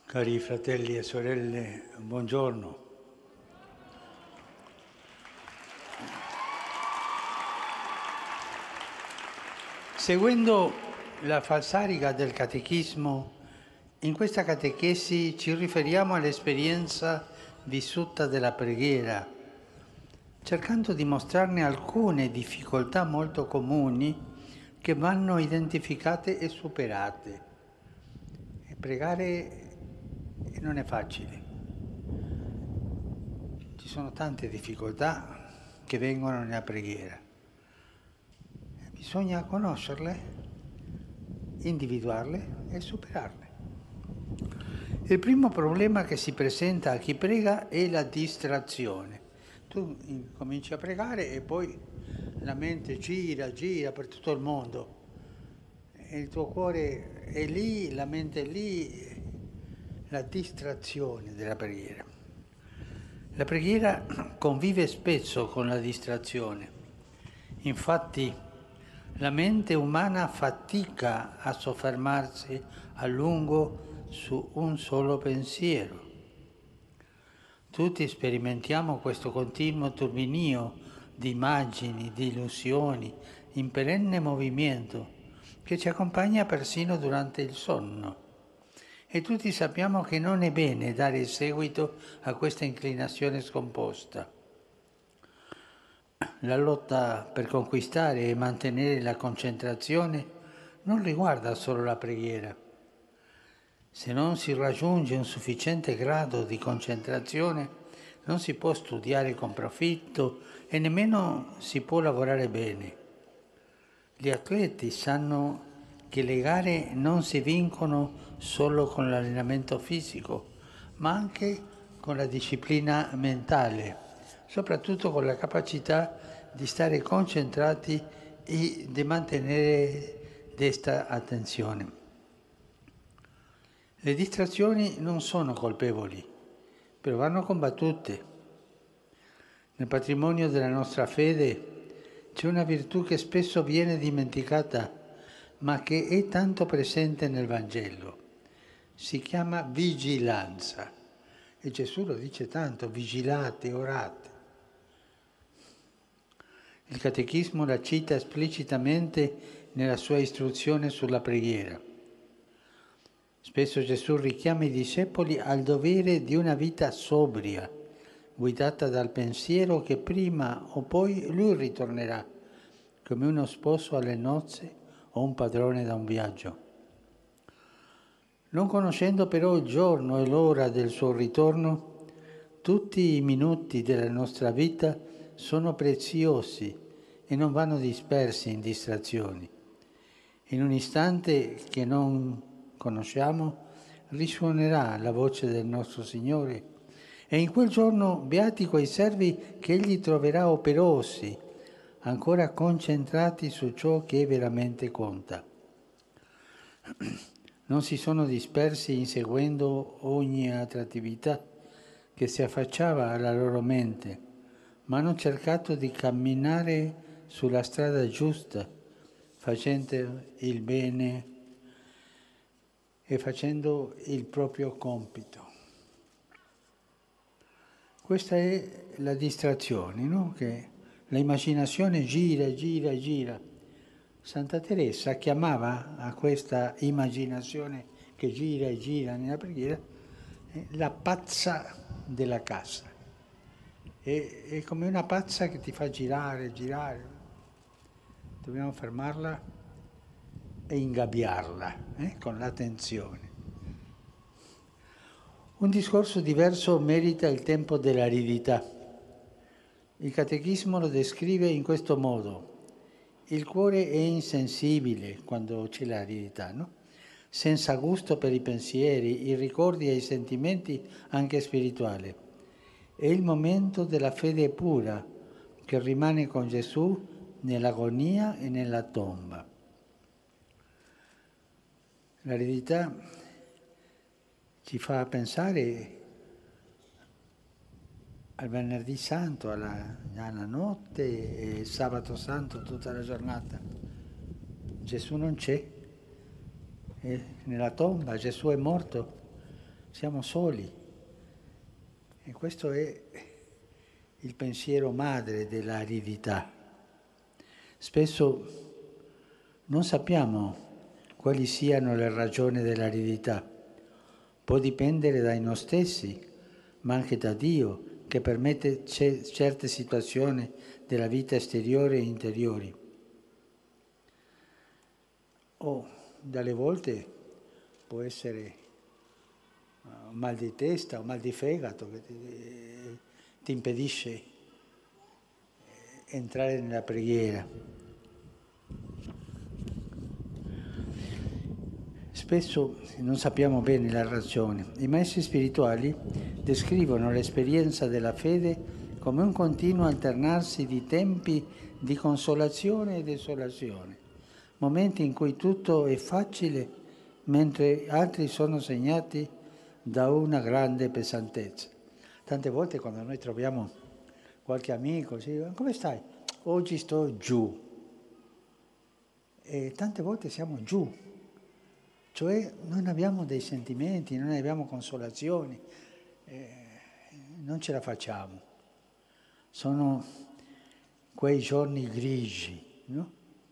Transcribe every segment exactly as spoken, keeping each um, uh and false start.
Cari fratelli e sorelle, buongiorno. Seguendo la falsariga del Catechismo, in questa catechesi ci riferiamo all'esperienza vissuta della preghiera, cercando di mostrarne alcune difficoltà molto comuni che vanno identificate e superate. E pregare non è facile. Ci sono tante difficoltà che vengono nella preghiera. Bisogna conoscerle, individuarle e superarle. Il primo problema che si presenta a chi prega è la distrazione. Tu cominci a pregare e poi la mente gira, gira per tutto il mondo. E il tuo cuore è lì, la mente è lì, la distrazione della preghiera. La preghiera convive spesso con la distrazione. Infatti, la mente umana fatica a soffermarsi a lungo su un solo pensiero. Tutti sperimentiamo questo continuo turbinio di immagini, di illusioni, in perenne movimento, che ci accompagna persino durante il sonno. E tutti sappiamo che non è bene dare seguito a questa inclinazione scomposta. La lotta per conquistare e mantenere la concentrazione non riguarda solo la preghiera. Se non si raggiunge un sufficiente grado di concentrazione, non si può studiare con profitto e nemmeno si può lavorare bene. Gli atleti sanno che le gare non si vincono solo con l'allenamento fisico, ma anche con la disciplina mentale, soprattutto con la capacità di stare concentrati e di mantenere desta attenzione. Le distrazioni non sono colpevoli, però vanno combattute. Nel patrimonio della nostra fede c'è una virtù che spesso viene dimenticata, ma che è tanto presente nel Vangelo. Si chiama vigilanza. E Gesù lo dice tanto, vigilate, orate. Il Catechismo la cita esplicitamente nella sua istruzione sulla preghiera. Spesso Gesù richiama i discepoli al dovere di una vita sobria, guidata dal pensiero che prima o poi lui ritornerà, come uno sposo alle nozze o un padrone da un viaggio. Non conoscendo però il giorno e l'ora del suo ritorno, tutti i minuti della nostra vita sono preziosi e non vanno dispersi in distrazioni. In un istante che non conosciamo, risuonerà la voce del nostro Signore e in quel giorno beati quei servi che Egli troverà operosi, ancora concentrati su ciò che veramente conta. Non si sono dispersi inseguendo ogni altra attività che si affacciava alla loro mente, ma hanno cercato di camminare sulla strada giusta, facendo il bene e facendo il proprio compito. Questa è la distrazione, no? Che l'immaginazione gira, gira, gira. Santa Teresa chiamava a questa immaginazione che gira e gira nella preghiera eh, la pazza della casa. È, è come una pazza che ti fa girare, girare. Dobbiamo fermarla e ingabbiarla eh, con l'attenzione. Un discorso diverso merita il tempo dell'aridità. Il Catechismo lo descrive in questo modo. Il cuore è insensibile quando c'è l'aridità, no? Senza gusto per i pensieri, i ricordi e i sentimenti anche spirituali. È il momento della fede pura che rimane con Gesù nell'agonia e nella tomba. L'aridità ci fa pensare al venerdì santo, alla, alla notte e sabato santo tutta la giornata. Gesù non c'è, è nella tomba, Gesù è morto. siamo soli. E questo è il pensiero madre dell'aridità. Spesso non sappiamo quali siano le ragioni dell'aridità. Può dipendere dai noi stessi, ma anche da Dio, che permette c- certe situazioni della vita esteriore e interiori. O dalle volte può essere un mal di testa, un mal di fegato che ti, ti impedisce entrare nella preghiera. Spesso non sappiamo bene la ragione. I maestri spirituali descrivono l'esperienza della fede come un continuo alternarsi di tempi di consolazione e desolazione, momenti in cui tutto è facile, mentre altri sono segnati da una grande pesantezza. Tante volte quando noi troviamo qualche amico, si dice, come stai? Oggi sto giù. E tante volte siamo giù. Cioè non abbiamo dei sentimenti, non abbiamo consolazioni, eh, non ce la facciamo. Sono quei giorni grigi, no?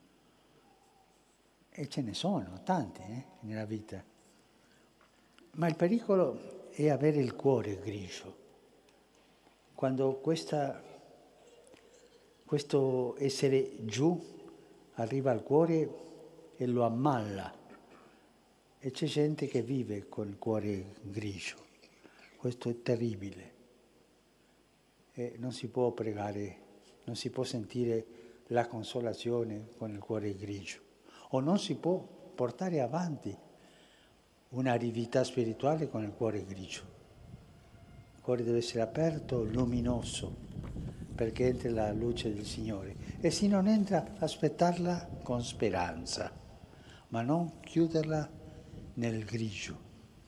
E ce ne sono tanti eh, nella vita. Ma il pericolo è avere il cuore grigio. Quando questa, questo essere giù arriva al cuore e lo ammalla. E c'è gente che vive col cuore grigio. Questo è terribile. E non si può pregare, non si può sentire la consolazione con il cuore grigio. O non si può portare avanti un'aridità spirituale con il cuore grigio. Il cuore deve essere aperto, luminoso, perché entri la luce del Signore. E se non entra, aspettarla con speranza, ma non chiuderla nel grigio.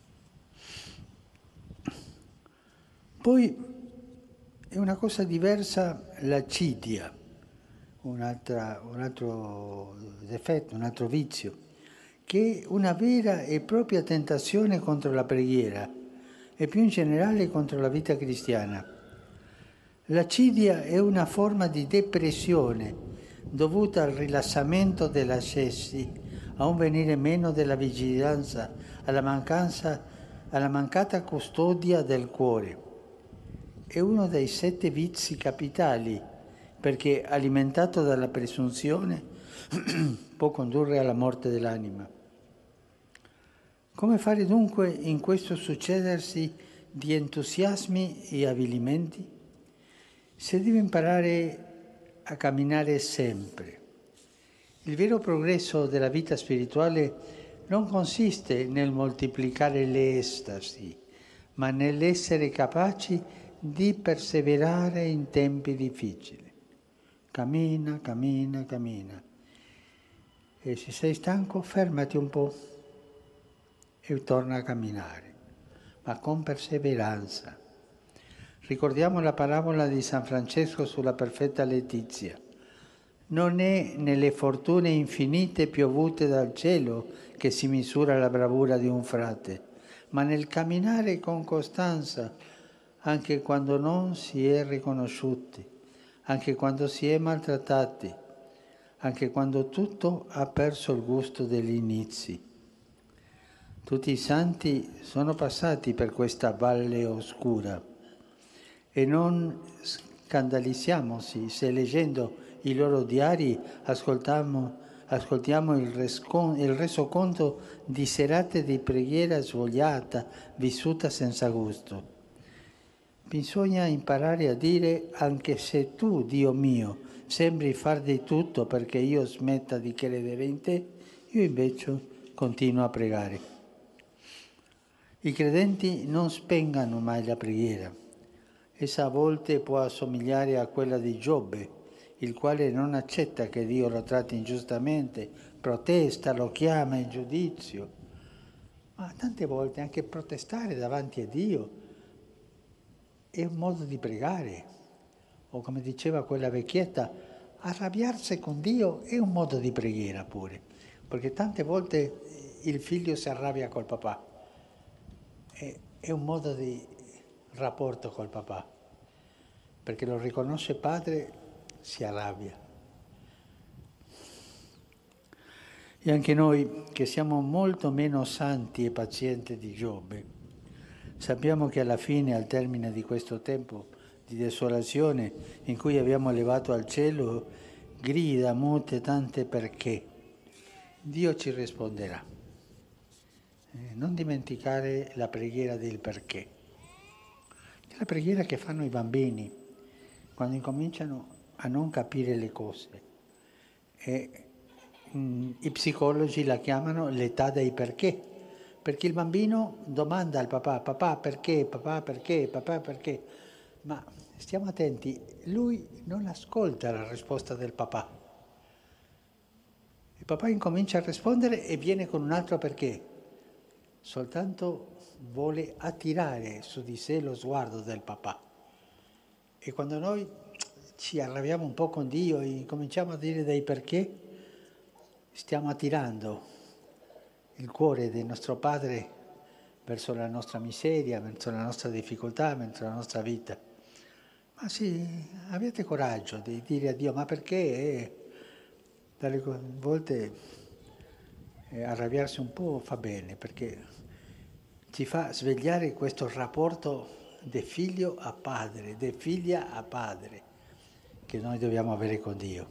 Poi è una cosa diversa l'acidia, un'altra, un altro difetto, un altro vizio, che è una vera e propria tentazione contro la preghiera e più in generale contro la vita cristiana. L'acidia è una forma di depressione dovuta al rilassamento dell'ascesi, a un venire meno della vigilanza, alla mancanza, alla mancata custodia del cuore. È uno dei sette vizi capitali, perché alimentato dalla presunzione può condurre alla morte dell'anima. Come fare dunque in questo succedersi di entusiasmi e avvilimenti? Si deve imparare a camminare sempre. Il vero progresso della vita spirituale non consiste nel moltiplicare le estasi, ma nell'essere capaci di perseverare in tempi difficili. Cammina, cammina, cammina. E se sei stanco, fermati un po' e torna a camminare, ma con perseveranza. Ricordiamo la parabola di San Francesco sulla perfetta letizia. Non è nelle fortune infinite piovute dal cielo che si misura la bravura di un frate, ma nel camminare con costanza, anche quando non si è riconosciuti, anche quando si è maltrattati, anche quando tutto ha perso il gusto degli inizi. Tutti i santi sono passati per questa valle oscura e non scandalizziamoci se leggendo i loro diari ascoltiamo, ascoltiamo il, rescon, il resoconto di serate di preghiera svogliata, vissuta senza gusto. Bisogna imparare a dire, anche se tu, Dio mio, sembri far di tutto perché io smetta di credere in te, io invece continuo a pregare. I credenti non spengano mai la preghiera. Essa a volte può assomigliare a quella di Giobbe, il quale non accetta che Dio lo tratti ingiustamente, protesta, lo chiama in giudizio. Ma tante volte anche protestare davanti a Dio è un modo di pregare. O come diceva quella vecchietta, arrabbiarsi con Dio è un modo di preghiera pure, perché tante volte il figlio si arrabbia col papà e, è un modo di rapporto col papà, perché lo riconosce padre, si arrabbia. E anche noi, che siamo molto meno santi e pazienti di Giobbe, sappiamo che alla fine, al termine di questo tempo di desolazione in cui abbiamo elevato al cielo grida mute tante perché, Dio ci risponderà. Eh, non dimenticare la preghiera del perché. È la preghiera che fanno i bambini quando incominciano a non capire le cose. E mh, i psicologi la chiamano l'età dei perché. Perché il bambino domanda al papà, papà perché, papà perché, papà perché. Ma stiamo attenti, lui non ascolta la risposta del papà. Il papà incomincia a rispondere e viene con un altro perché. Soltanto vuole attirare su di sé lo sguardo del papà. E quando noi ci arrabbiamo un po' con Dio e cominciamo a dire dei perché, stiamo attirando il cuore del nostro Padre verso la nostra miseria, verso la nostra difficoltà, verso la nostra vita. Ma sì, avete coraggio di dire a Dio, ma perché? Eh, dalle volte eh, arrabbiarsi un po' fa bene, perché ci fa svegliare questo rapporto di figlio a padre, di figlia a padre, che noi dobbiamo avere con Dio.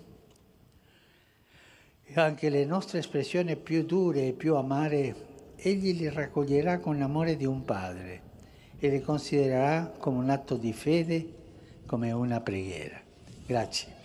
E anche le nostre espressioni più dure e più amare, Egli le raccoglierà con l'amore di un padre e le considererà come un atto di fede, come una preghiera. Grazie.